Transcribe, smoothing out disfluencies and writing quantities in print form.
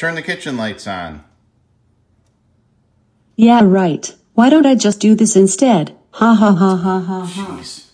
Turn the kitchen lights on. Yeah, right. Why don't I just do this instead? Ha ha ha ha ha ha. Jeez.